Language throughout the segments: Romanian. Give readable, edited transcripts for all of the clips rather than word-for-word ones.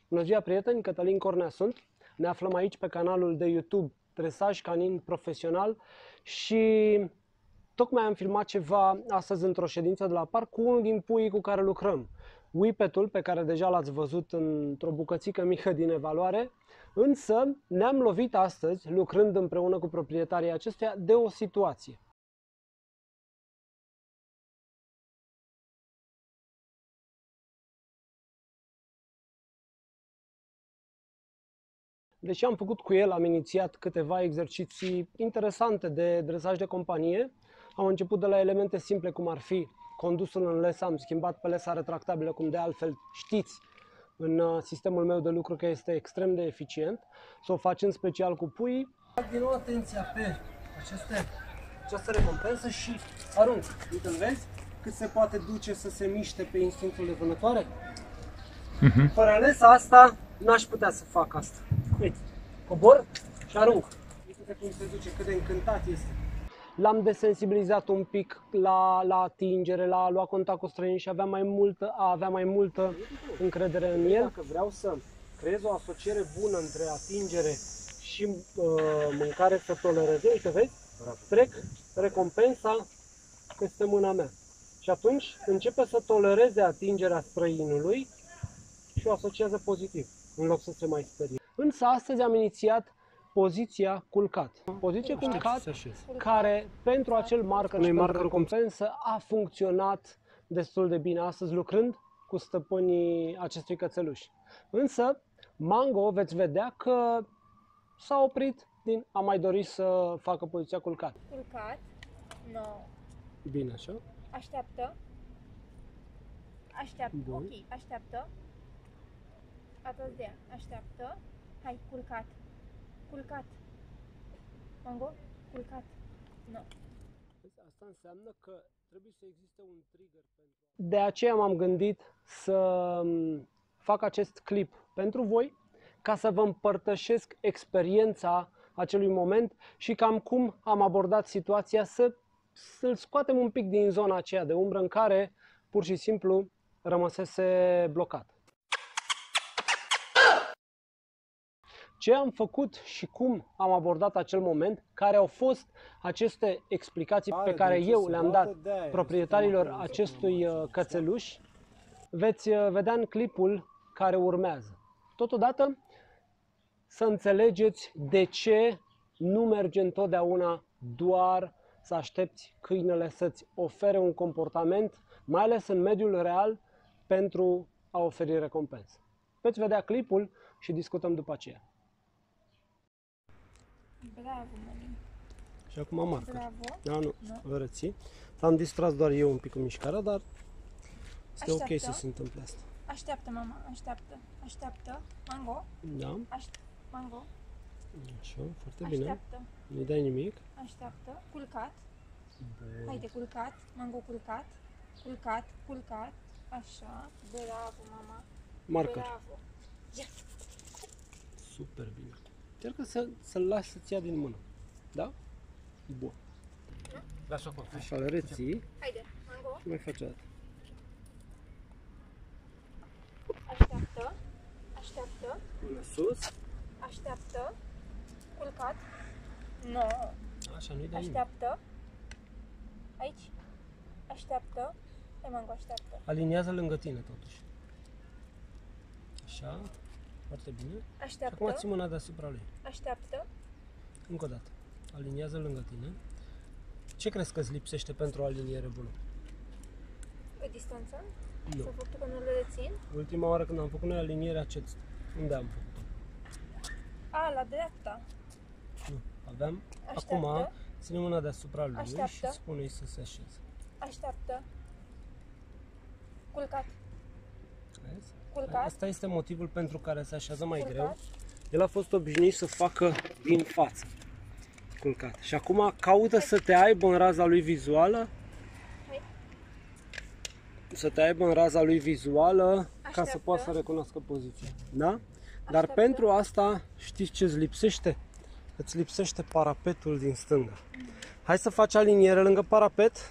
Bună ziua, prieteni! Cătălin Cornea sunt. Ne aflăm aici pe canalul de YouTube Dresaj Canin Profesional și tocmai am filmat ceva astăzi într-o ședință de la parc cu unul din puii cu care lucrăm. Whippet-ul, pe care deja l-ați văzut într-o bucățică mică din evaluare, însă ne-am lovit astăzi, lucrând împreună cu proprietarii acestuia, de o situație. Deși am făcut cu el, am inițiat câteva exerciții interesante de dresaj de companie. Am început de la elemente simple, cum ar fi condusul în lesă, am schimbat pe lesa retractabilă, cum de altfel știți în sistemul meu de lucru că este extrem de eficient. Să o fac în special cu puii. Din nou atenția pe această recompensă și arunc. Uite, vezi cât se poate duce să se miște pe instinctul de vânătoare? Fără lesa asta n-aș putea să fac asta. Uite, cobor și arunc. Uite cum se duce, cât de încântat este. L-am desensibilizat un pic la atingere, la a lua contact cu străini și avea mai multă încredere în el. Dacă vreau să creez o asociere bună între atingere și mâncare, să tolereze, uite, vezi, trec recompensa peste mâna mea. Și atunci începe să tolereze atingerea străinului și o asociază pozitiv, în loc să se mai sperie. Însă astăzi am inițiat poziția culcat. Poziție culcat care pentru acel marker și pentru recompensă a funcționat destul de bine astăzi lucrând cu stăpânii acestui cățeluș. Însă Mango veți vedea că s-a oprit din a mai dori să facă poziția culcat. Culcat? No. Bine așa. Așteaptă. Așteaptă. Bun. Ok, așteaptă. Atât de așteaptă. Hai, culcat. Culcat. Mango? Culcat. No. Asta înseamnă că trebuie să existe un trigger pentru... De aceea m-am gândit să fac acest clip pentru voi, ca să vă împărtășesc experiența acelui moment și cam cum am abordat situația, să-l scoatem un pic din zona aceea de umbră în care pur și simplu rămăsese blocat. Ce am făcut și cum am abordat acel moment, care au fost aceste explicații pe care eu le-am dat proprietarilor acestui cățeluș, veți vedea în clipul care urmează. Totodată să înțelegeți de ce nu merge întotdeauna doar să aștepți câinele să-ți ofere un comportament, mai ales în mediul real, pentru a oferi recompensă. Veți vedea clipul și discutăm după aceea. Bravo, mămin. Și acum marcă. Bravo. Da, nu, îl reții. S-am distras doar eu un pic cu mișcarea, dar este Așteaptă. ok să se întâmple asta. Așteaptă, mama. Așteaptă. Așteaptă. Mango. Da, Mango. așa, foarte bine. Așteaptă. Nu-i dai nimic. Așteaptă. Culcat. Bun. Haide, culcat. Mango, culcat. Culcat. Culcat. Așa. Bravo, mama. Marker. Bravo. Ia. Super bine. Încercă să-l lași să-ți ia din mână. Da? Bun. Lasă acolo. Așa, le reții Haide, Mango. și mai faci o dată. Așteaptă. Așteaptă. Până sus. Așteaptă. Culcat. No. Așa, nu-i dai nimic. Așteaptă. Aici. Așteaptă. Hai, Mango, așteaptă. Aliniază lângă tine, totuși. Așa. Foarte bine. Și Așteaptă. acum ții mâna deasupra lui. Așteaptă. Încă o dată. Aliniază lângă tine. Ce crezi că îți lipsește pentru o aliniere bună? Pe distanță. Nu. Sau faptul că nu le rețin. Ultima oară când am făcut noi alinierea, unde am făcut-o? A, la dreapta. Nu. Aveam. Așteaptă. Acum ține mâna deasupra lui Așteaptă. și spune-i să se așeze. Așteaptă. Culcat. Vezi? Culcat. Asta este motivul pentru care se așează mai greu. Culcat. El a fost obișnuit să facă din față. Culcat. Și acum caută să te aibă în raza lui vizuală. Hai. Să te aibă în raza lui vizuală ca să Așteaptă. poată să recunoască poziția. Da? Dar Așteaptă. pentru asta știți ce îți lipsește? Îți lipsește parapetul din stânga. Hai să faci aliniere lângă parapet.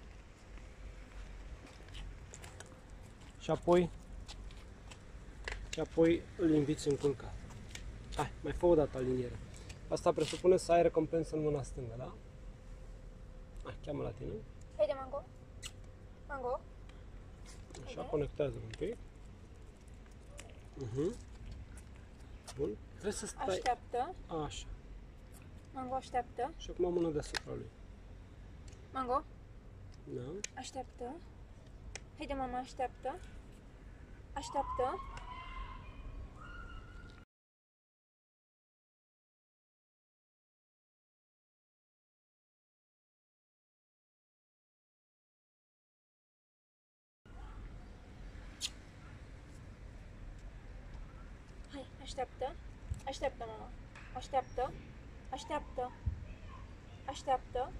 Și apoi și apoi îl inviți în culcat. Hai, mai fă o dată aliniere. Asta presupune să ai recompensă în mâna stângă, da? Hai, cheamă la tine. Haide, Mango. Mango. Așa, conectează un pic. Bun. Trebuie să stai... Așteaptă. Așa. Mango, așteaptă. Și acum mâna deasupra lui. Mango, Da? așteaptă. Haide, mama, așteaptă. Așteaptă. Hai, așteaptă. Așteaptă, mama. Așteaptă. Așteaptă. Așteaptă.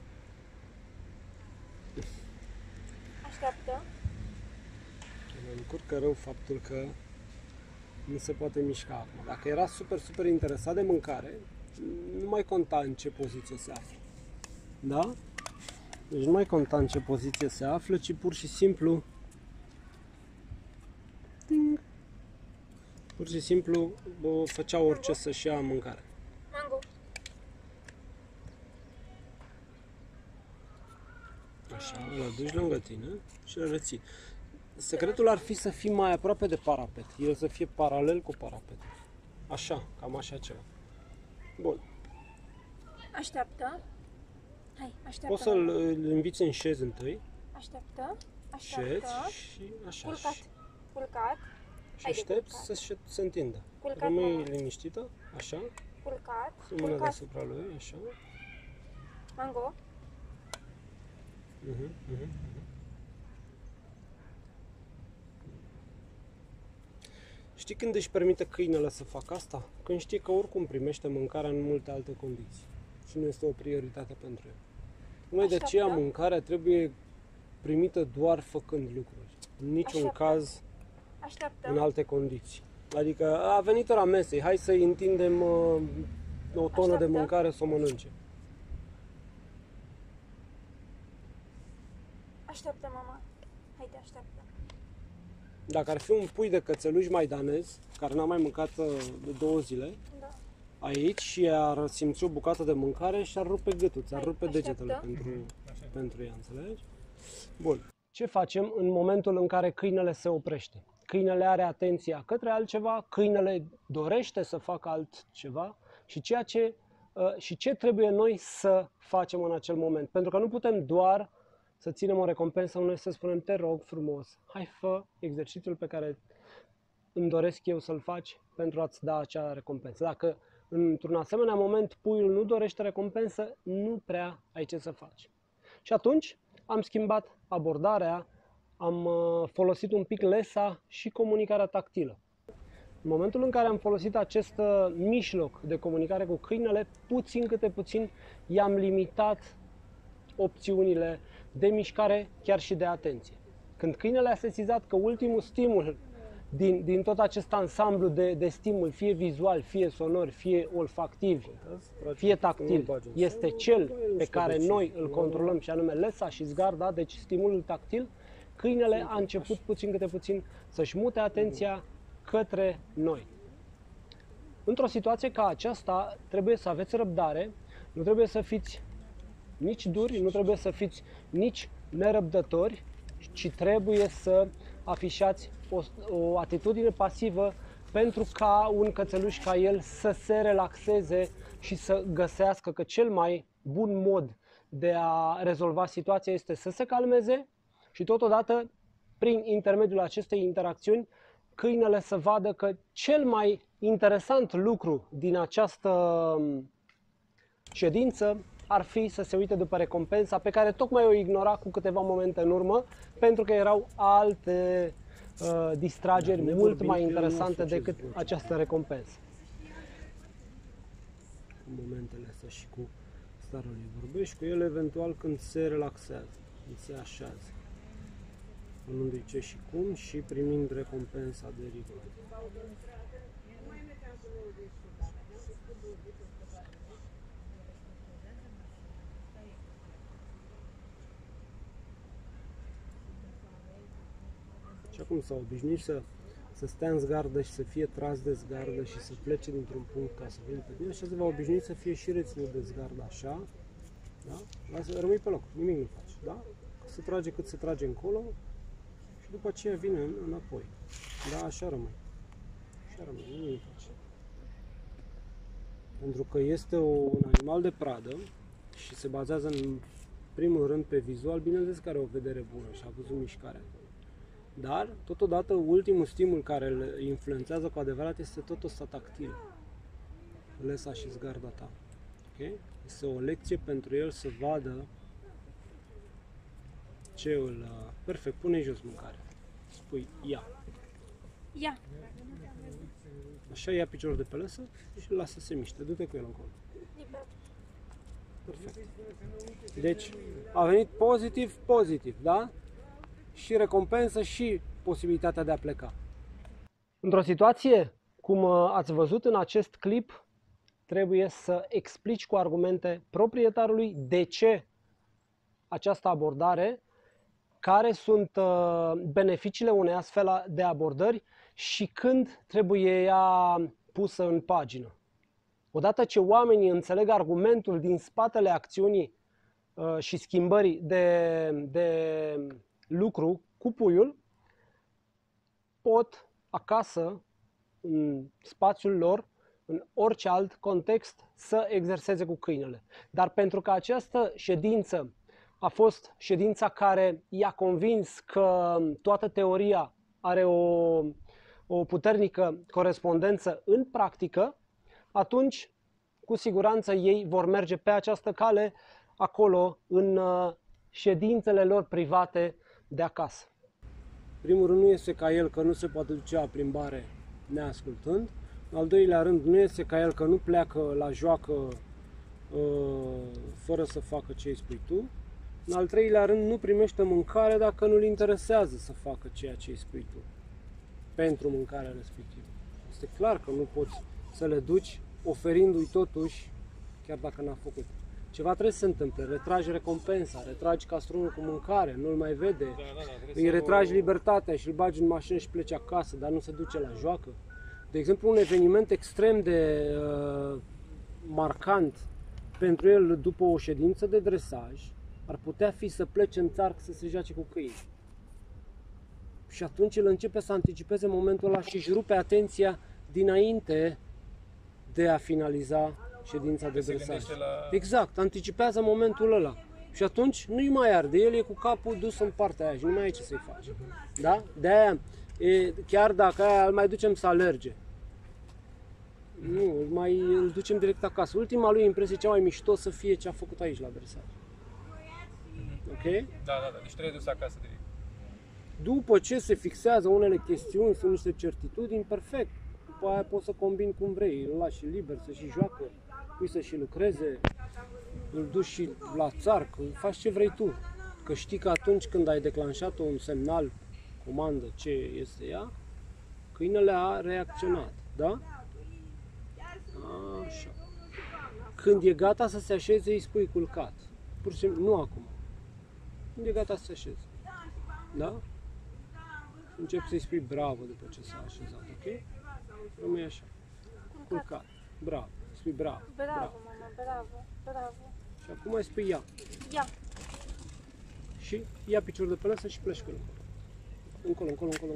Așteaptă. Mă încurcă rău faptul că nu se poate mișca acum. Dacă era super interesat de mâncare, nu mai conta în ce poziție se află. Da? Deci nu mai conta în ce poziție se află, ci pur și simplu ting, pur și simplu făcea orice să-și ia mâncare. Mango. Așa, îl aduci lângă tine și îl reții. Secretul ar fi să fii mai aproape de parapet, el să fie paralel cu parapetul. Așa, cam așa ceva. Bun. Așteaptă. Hai, așteaptă. Poți să-l inviți în șez întâi, Așteaptă. șezi Așteaptă. și așa. Culcat. Culcat. Și Haide, aștepți culcat. să se întindă. Culcat, Rămâi mama. liniștită, așa, Culcat. cu mâna Culcat. deasupra lui, așa. Mango. Mhm, mhm. Știi când își permite câinele să facă asta? Când știe că oricum primește mâncarea în multe alte condiții și nu este o prioritate pentru el. Numai de aceea Așteaptă. mâncarea trebuie primită doar făcând lucruri. În niciun Așteaptă. caz Așteaptă. în alte condiții. Adică a venit ora mesei, hai să-i întindem o tonă de Așteaptă. mâncare să o mănânce. Așteaptă, mama. Haide, așteaptă. Dacă ar fi un pui de cățeluș maidanez, care n-a mai mâncat de 2 zile, Da. aici și ar simți o bucată de mâncare și ar rupe gâtul, ți-ar Hai, rupe degetele așteaptă. pentru ea, înțelegi? Bun. Ce facem în momentul în care câinele se oprește? Câinele are atenția către altceva, câinele dorește să facă altceva și ce trebuie noi să facem în acel moment? Pentru că nu putem doar să ținem o recompensă, noi să spunem, te rog frumos, hai fă exercițiul pe care îmi doresc eu să-l faci pentru a-ți da acea recompensă. Dacă într-un asemenea moment puiul nu dorește recompensă, nu prea ai ce să faci. Și atunci am schimbat abordarea, am folosit un pic lesa și comunicarea tactilă. În momentul în care am folosit acest mijloc de comunicare cu câinele, puțin câte puțin i-am limitat opțiunile de mișcare, chiar și de atenție. Când câinele a sesizat că ultimul stimul din tot acest ansamblu de stimul, fie vizual, fie sonor, fie olfactiv, fie tactil, este cel pe care noi îl controlăm și anume lesa și zgarda, deci stimulul tactil, câinele a început puțin câte puțin să-și mute atenția către noi. Într-o situație ca aceasta trebuie să aveți răbdare, nu trebuie să fiți nici duri, nu trebuie să fiți nici nerăbdători, ci trebuie să afișați o atitudine pasivă pentru ca un cățeluș ca el să se relaxeze și să găsească că cel mai bun mod de a rezolva situația este să se calmeze și totodată, prin intermediul acestei interacțiuni, câinele să vadă că cel mai interesant lucru din această ședință ar fi să se uite după recompensa pe care tocmai o ignora cu câteva momente în urmă, pentru că erau alte distrageri mult mai interesante decât această recompensă. Cu momentele astea și cu starul lui vorbești cu el eventual când se relaxează, când se așează, spunându-i ce și cum și primind recompensa de rigoare. Și acum s-a obișnuit să să stea în zgardă și să fie tras de zgardă și să plece dintr-un punct ca să vină pe tine, așa se va obișnui să fie și reținut de zgardă așa, da? Lasă, rămâi pe loc, nimic nu faci, da? Se trage cât se trage încolo și după aceea vine înapoi, da? Așa rămâi, nimic nu faci. Pentru că este un animal de pradă și se bazează în primul rând pe vizual, bineînțeles că are o vedere bună și a văzut mișcarea. Dar, totodată, ultimul stimul care îl influențează cu adevărat este tot ăsta tactil. Lesa și zgarda ta. Okay? Este o lecție pentru el să vadă ce îl... Perfect, pune jos mâncare. Spui, ia. Ia. Așa, ia piciorul de pe lăsă și îl lasă să se miște. Du-te cu el încolo. Liber. Perfect. Deci, a venit pozitiv, da? Și recompensă și posibilitatea de a pleca. Într-o situație, cum ați văzut în acest clip, trebuie să explici cu argumente proprietarului de ce această abordare, care sunt beneficiile unei astfel de abordări și când trebuie ea pusă în pagină. Odată ce oamenii înțeleg argumentul din spatele acțiunii și schimbării de lucru cu puiul, pot acasă, în spațiul lor, în orice alt context, să exerseze cu câinele. Dar pentru că această ședință a fost ședința care i-a convins că toată teoria are o puternică corespondență în practică, atunci, cu siguranță, ei vor merge pe această cale acolo, în ședințele lor private de acasă. Primul rând, nu este ca el că nu se poate duce la plimbare neascultând. În al doilea rând, nu este ca el că nu pleacă la joacă fără să facă ce îi spui tu. În al treilea rând, nu primește mâncare dacă nu-l interesează să facă ceea ce îi spui tu pentru mâncarea respectivă. Este clar că nu poți să le duci oferindu-i totuși, chiar dacă n-a făcut. Ceva trebuie să se întâmple, retragi recompensa, retragi castronul cu mâncare, nu-l mai vede, îi retragi libertatea și îl bagi în mașină și pleci acasă, dar nu se duce la joacă. De exemplu, un eveniment extrem de marcant pentru el după o ședință de dresaj ar putea fi să plece în țarc să se joace cu câini. Și atunci el începe să anticipeze momentul ăla și își rupe atenția dinainte de a finaliza ședința de dresaj. Exact, anticipează momentul ăla. Și atunci nu-i mai arde, el e cu capul dus în partea aia și nu mai ai ce să-i faci. Da? De-aia, chiar dacă aia îl mai ducem să alerge, nu, îl ducem direct acasă. Ultima lui impresie, cea mai mișto, să fie ce a făcut aici la dresaj. Ok? Da, deci trebuie dus acasă direct. După ce se fixează unele chestiuni, sunt niște certitudini, perfect. După aia poți să combini cum vrei, îl lași liber să și joacă, pui să și lucreze, îl duci și la țarc, faci ce vrei tu. Că știi că atunci când ai declanșat un semnal, comandă ce este ea, câinele a reacționat, da? Așa. Când e gata să se așeze, îi spui culcat. Pur și simplu, nu acum. Când e gata să se așeze. Da? Începi să-i spui bravo după ce s-a așezat, ok? Rămâi așa. Culcat. Bravo. Spui bravo. Bravo, mama, bravo, bravo. Și acum îi spui ia. Ia. Și ia piciorul de pe lăsă și pleci cu el. Încolo.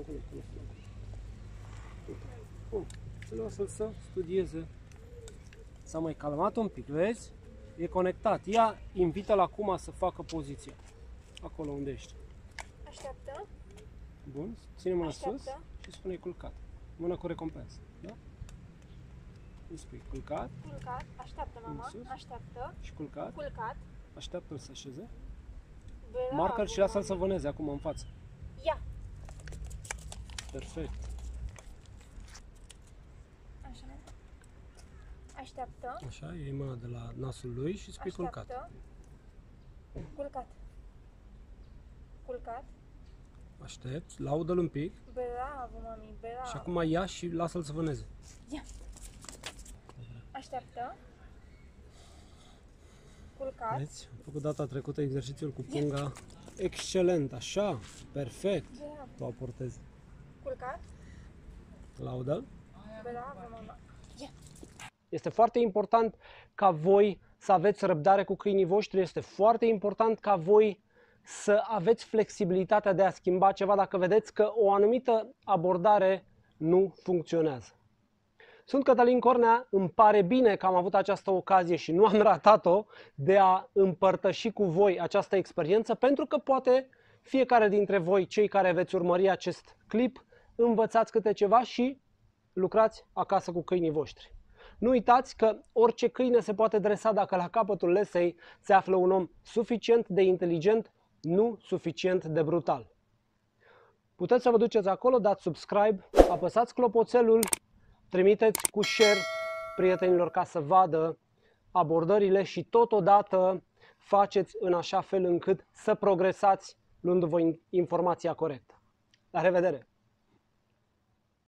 Bun. Să-l lasă să studieze. S-a mai calmat un pic, vezi? E conectat. Ia, invită-l acum să facă poziția. Acolo unde ești. Așteaptă. Bun, ține mâna sus Așteaptă. și spune culcat. Mâna cu recompensă, da? Îi spui culcat Culcat. Așteaptă, mama. sus. Așteaptă. și culcat. Culcat. Așteaptă-l să așeze. Bravo, Marcă-l și lasă-l mama. să vâneze acum în față. Ia. Perfect. Așa. Așteaptă. Așa, iei mâna de la nasul lui și spui culcat. Așteaptă. Culcat. Culcat. Aștepți, laudă-l un pic Bravo, mami, bravo. și acum ia și lasă-l să vâneze. Ia. Așteaptă. Culcat. Vedeți? Am făcut data trecută exercițiul cu punga. Excelent, așa, perfect. Bravo. Tu aportezi. Culcat. Laudă. Bravo, mama. Este foarte important ca voi să aveți răbdare cu câinii voștri, este foarte important ca voi să aveți flexibilitatea de a schimba ceva dacă vedeți că o anumită abordare nu funcționează. Sunt Cătălin Cornea, îmi pare bine că am avut această ocazie și nu am ratat-o de a împărtăși cu voi această experiență, pentru că poate fiecare dintre voi, cei care veți urmări acest clip, învățați câte ceva și lucrați acasă cu câinii voștri. Nu uitați că orice câine se poate dresa dacă la capătul lesei se află un om suficient de inteligent, nu suficient de brutal. Puteți să vă duceți acolo, dați subscribe, apăsați clopoțelul, trimiteți cu share prietenilor ca să vadă abordările și totodată faceți în așa fel încât să progresați luându-vă informația corectă. La revedere!